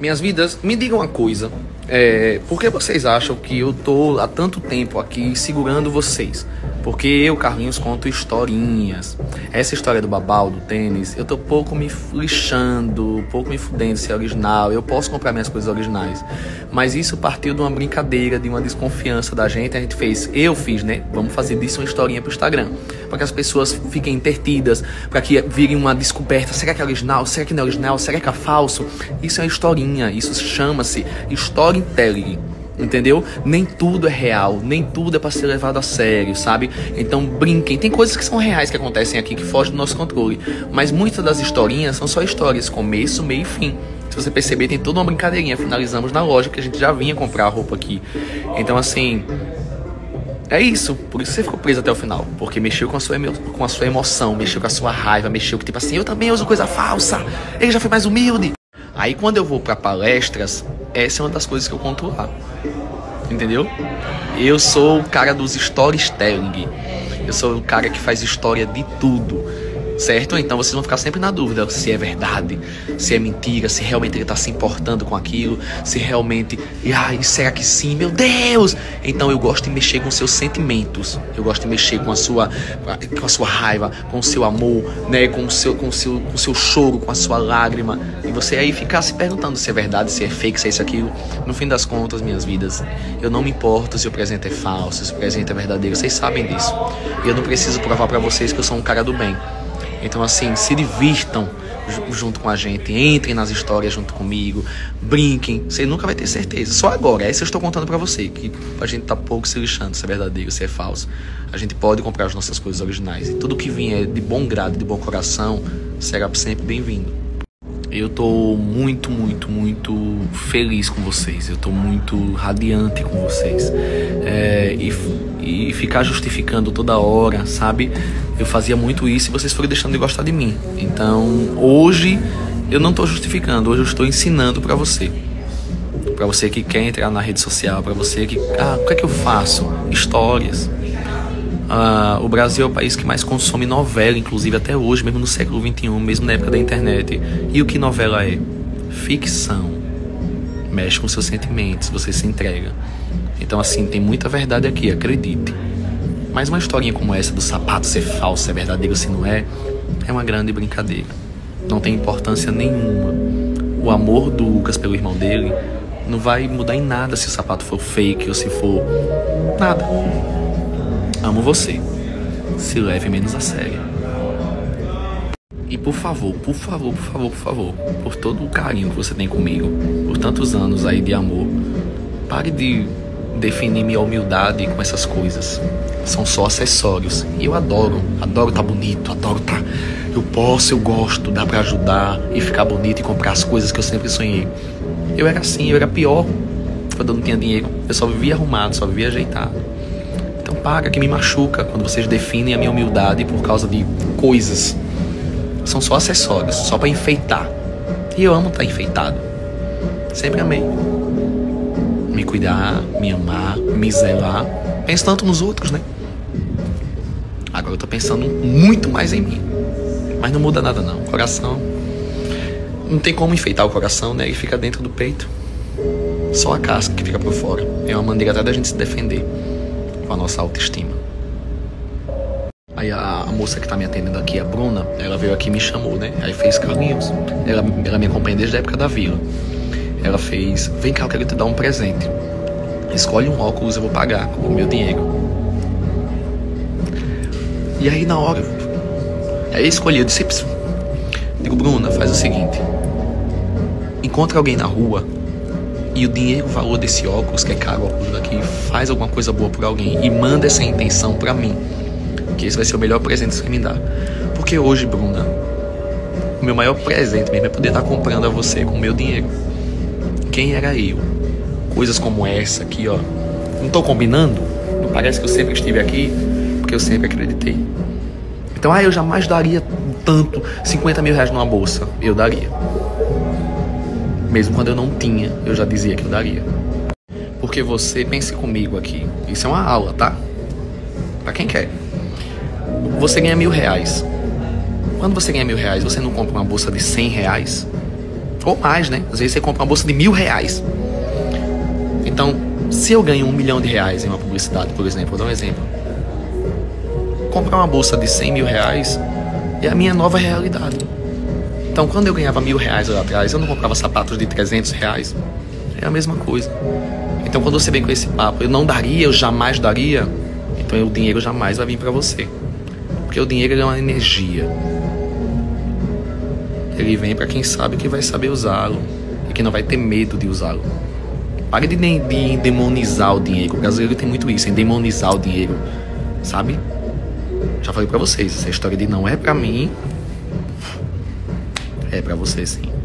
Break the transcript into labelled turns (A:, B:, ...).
A: Minhas vidas, me digam uma coisa. Por que vocês acham que eu tô há tanto tempo aqui segurando vocês? Porque eu, Carlinhos, conto historinhas. Essa história do babau, do tênis, eu tô pouco me lixando, pouco me fudendo se é original. Eu posso comprar minhas coisas originais. Mas isso partiu de uma brincadeira, de uma desconfiança da gente. A gente eu fiz, né? Vamos fazer disso uma historinha pro Instagram. Para que as pessoas fiquem intertidas, para que virem uma descoberta. Será que é original? Será que não é original? Será que é falso? Isso é uma historinha. Isso chama-se storytelling. Entendeu? Nem tudo é real, nem tudo é pra ser levado a sério, sabe? Então brinquem, tem coisas que são reais que acontecem aqui, que fogem do nosso controle. Mas muitas das historinhas são só histórias, começo, meio e fim. Se você perceber, tem toda uma brincadeirinha. Finalizamos na loja, que a gente já vinha comprar a roupa aqui. Então assim, é isso, por isso você ficou preso até o final. Porque mexeu com a sua emoção, mexeu com a sua raiva, mexeu que tipo assim, eu também uso coisa falsa, ele já foi mais humilde. Aí quando eu vou pra palestras, essa é uma das coisas que eu conto lá. Entendeu? Eu sou o cara dos storytelling. Eu sou o cara que faz história de tudo. Certo? Então vocês vão ficar sempre na dúvida se é verdade, se é mentira, se realmente ele está se importando com aquilo, se realmente, será que sim? Meu Deus! Então eu gosto de mexer com seus sentimentos, eu gosto de mexer com a sua raiva, com o seu amor, né? com o seu choro, com a sua lágrima, e você aí ficar se perguntando se é verdade, se é fake, se é isso, aquilo. No fim das contas, minhas vidas, eu não me importo se o presente é falso, se o presente é verdadeiro, vocês sabem disso, e eu não preciso provar para vocês que eu sou um cara do bem. Então assim, se divirtam junto com a gente, entrem nas histórias junto comigo, brinquem, você nunca vai ter certeza. Só agora, essa eu estou contando pra você, que a gente tá pouco se lixando se é verdadeiro, se é falso. A gente pode comprar as nossas coisas originais, e tudo que vier de bom grado, de bom coração, será sempre bem-vindo. Eu tô muito, muito, muito feliz com vocês. Eu tô muito radiante com vocês. E ficar justificando toda hora, sabe? Eu fazia muito isso e vocês foram deixando de gostar de mim. Então, hoje, eu não tô justificando. Hoje eu estou ensinando pra você. Pra você que quer entrar na rede social. Pra você que... o que é que eu faço? Histórias. O Brasil é o país que mais consome novela, inclusive até hoje, mesmo no século XXI, mesmo na época da internet. E o que novela é? Ficção. Mexe com seus sentimentos, você se entrega. Então assim, tem muita verdade aqui, acredite. Mas uma historinha como essa do sapato ser falso, se é verdadeiro, se não é uma grande brincadeira. Não tem importância nenhuma. O amor do Lucas pelo irmão dele não vai mudar em nada se o sapato for fake ou se for... nada. Amo você. Se leve menos a sério. E por favor, por todo o carinho que você tem comigo, por tantos anos aí de amor, pare de definir minha humildade com essas coisas. São só acessórios. E eu adoro tá bonito, eu gosto, dá pra ajudar e ficar bonito e comprar as coisas que eu sempre sonhei. Eu era assim, eu era pior quando eu não tinha dinheiro. Eu só vivia arrumado, só vivia ajeitado. Então paga, que me machuca quando vocês definem a minha humildade por causa de coisas. São só acessórios, só pra enfeitar. E eu amo estar enfeitado. Sempre amei. Me cuidar, me amar, me zelar. Penso tanto nos outros, né? Agora eu tô pensando muito mais em mim. Mas não muda nada não. Coração... não tem como enfeitar o coração, né? Ele fica dentro do peito. Só a casca que fica por fora. É uma maneira até da gente se defender com a nossa autoestima. Aí a moça que tá me atendendo aqui, a Bruna, ela veio aqui e me chamou, né? Aí fez: Carlinhos, ela me acompanha desde a época da vila. Ela fez: vem cá, eu quero te dar um presente. Escolhe um óculos, eu vou pagar com o meu dinheiro. E aí na hora, aí eu escolhi, eu disse: digo, Bruna, faz o seguinte, encontra alguém na rua e o dinheiro, o valor desse óculos, que é caro, o óculos daqui, faz alguma coisa boa por alguém e manda essa intenção pra mim, que esse vai ser o melhor presente que você me dá. Porque hoje, Bruna, o meu maior presente mesmo é poder estar comprando a você com o meu dinheiro. Quem era eu? Coisas como essa aqui, ó. Não tô combinando? Não parece que eu sempre estive aqui? Porque eu sempre acreditei. Então, eu jamais daria tanto, 50 mil reais numa bolsa. Eu daria. Mesmo quando eu não tinha, eu já dizia que eu daria. Porque você, pense comigo aqui, isso é uma aula, tá? Pra quem quer. Você ganha R$1.000. Quando você ganha R$1.000, você não compra uma bolsa de R$100? Ou mais, né? Às vezes você compra uma bolsa de R$1.000. Então, se eu ganho R$1 milhão em uma publicidade, por exemplo, vou dar um exemplo. Comprar uma bolsa de R$100 mil é a minha nova realidade. Então, quando eu ganhava R$1.000 lá atrás, eu não comprava sapatos de R$300. É a mesma coisa. Então, quando você vem com esse papo, eu não daria, eu jamais daria, então o dinheiro jamais vai vir para você. Porque o dinheiro é uma energia. Ele vem para quem sabe que vai saber usá-lo e que não vai ter medo de usá-lo. Pare de demonizar o dinheiro. O brasileiro tem muito isso, em demonizar o dinheiro, sabe? Já falei pra vocês, essa história de não é pra mim, é pra você sim.